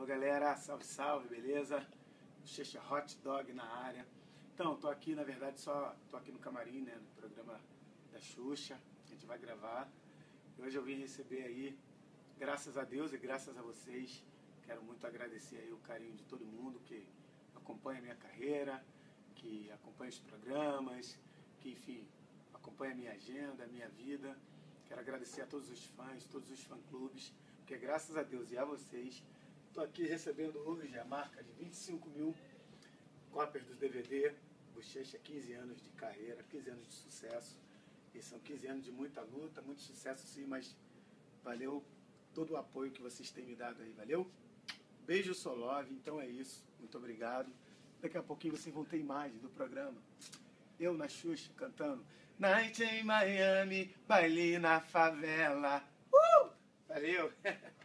Salve galera, salve salve, beleza? Bochecha Hot Dog na área. Então, tô aqui, na verdade, tô aqui no camarim, né, no programa da Xuxa, a gente vai gravar. E hoje eu vim receber aí, graças a Deus e graças a vocês, quero muito agradecer aí o carinho de todo mundo que acompanha a minha carreira, que acompanha os programas, que, enfim, acompanha a minha agenda, a minha vida. Quero agradecer a todos os fãs, todos os fã-clubes, porque graças a Deus e a vocês, estou aqui recebendo hoje a marca de 25 mil cópias do DVD Bochecha, 15 anos de carreira, 15 anos de sucesso. E são 15 anos de muita luta, muito sucesso sim, mas valeu todo o apoio que vocês têm me dado aí, valeu? Beijo, Solove, então é isso, muito obrigado. Daqui a pouquinho vocês vão ter imagem do programa. Eu na Xuxa cantando Night em Miami, baile na favela. Valeu!